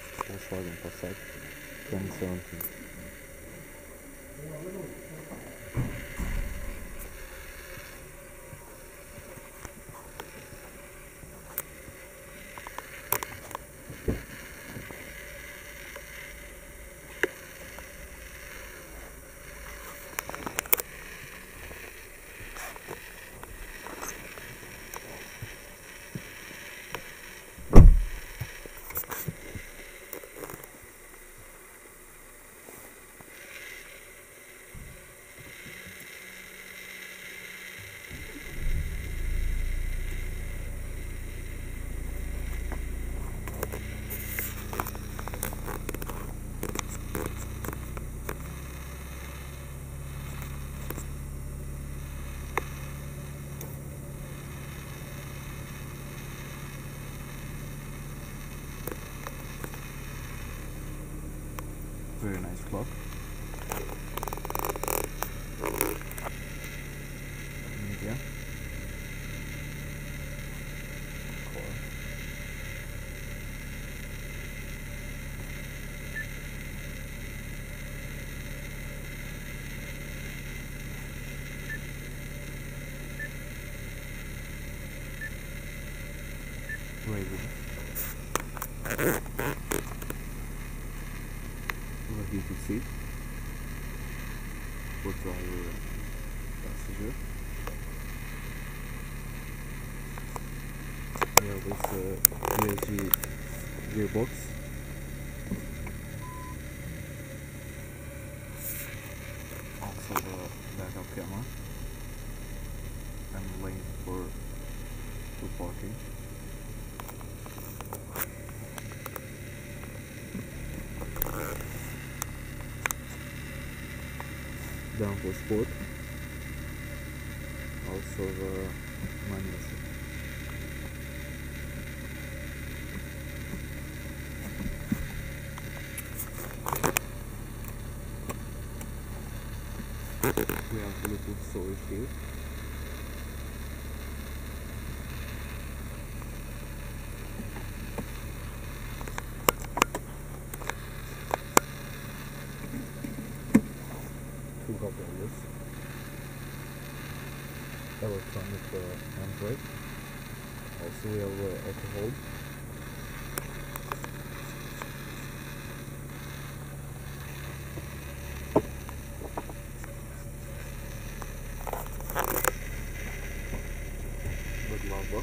Volkswagen Passat 2017. Very nice clock. Media. Core. Raven. Overheated seat for driver and passenger. We have this DSG gearbox. Also the backup camera and lane for parking. Down for sport. Also the manual shift. We have Bluetooth storage here. Two cup holders. Electronic handbrake. Also we have auto hold. The glove box.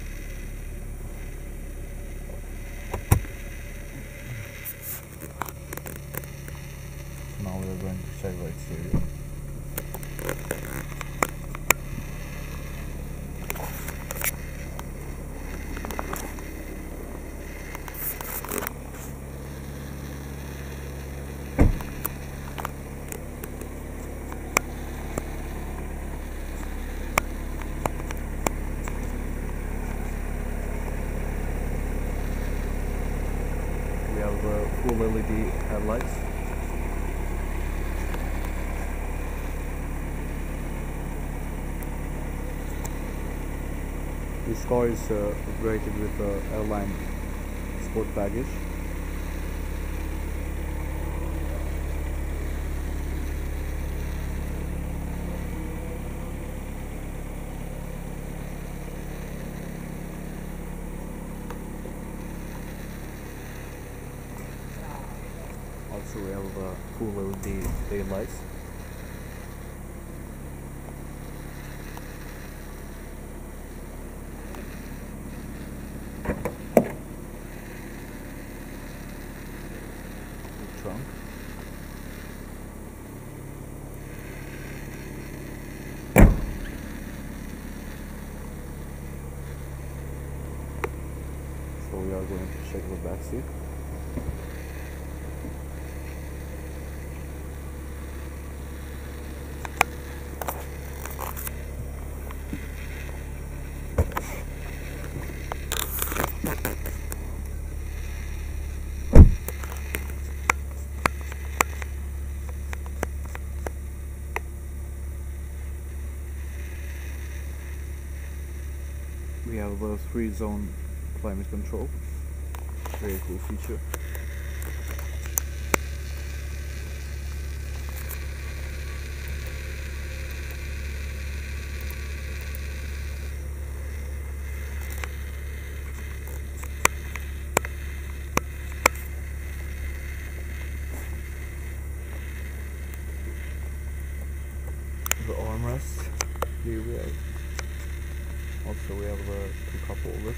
Now we are going to check the exterior. We have full LED headlights. This car is rated with airline sport baggage. Also we have full LED taillights. Trunk. So we are going to check the back seat. We have a 3-zone climate control. Very cool feature. Here we have also we have the two cup holders.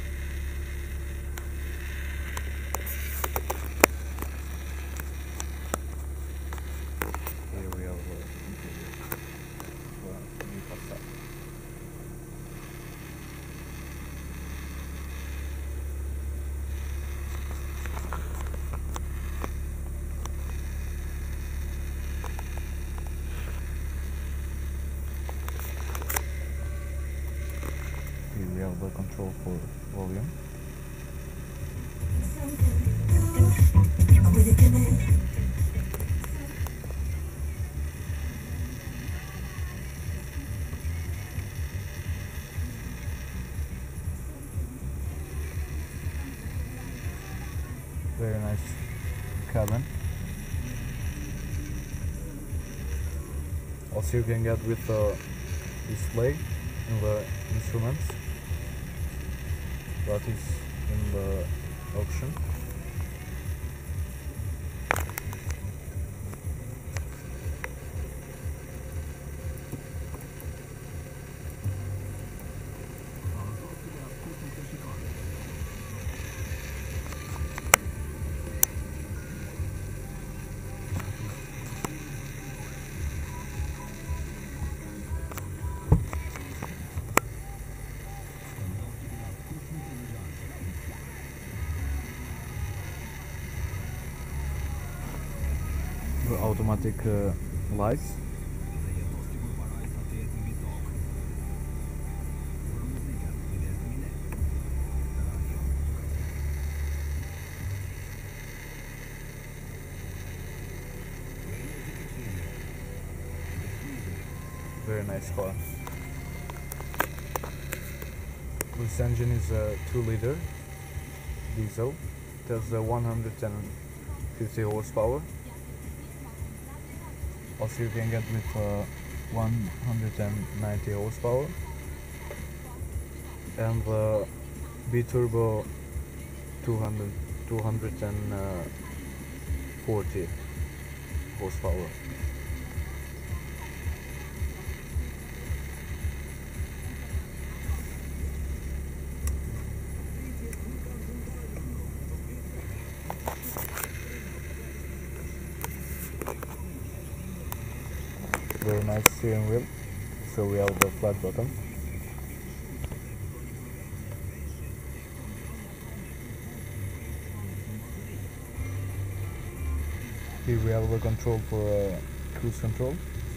Here we have the new Passat. Here we have the control for volume. Very nice cabin. Also you can get with the display in the instruments that is in the option. The automatic lights. Very nice car. This engine is a 2-liter diesel. It has 150 horsepower. Also you can get with 190 horsepower and the B-turbo 240 horsepower. Very nice steering wheel. So we have the flat bottom. Here we have the control for cruise control.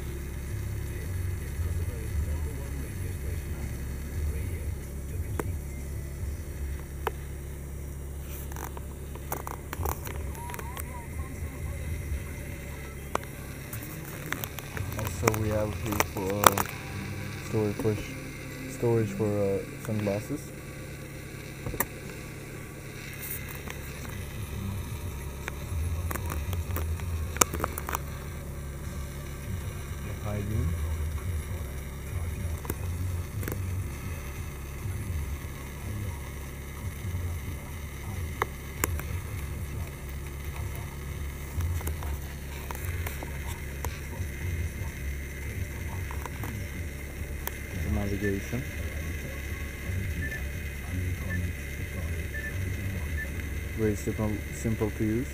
Also we have here for storage for sunglasses. High beam. Navigation. Very simple to use.